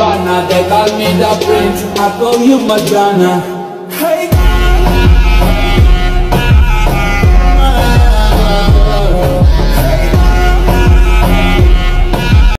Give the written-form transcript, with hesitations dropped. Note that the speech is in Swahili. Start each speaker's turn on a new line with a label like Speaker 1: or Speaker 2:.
Speaker 1: banner. They call me the prince, I call you Madonna.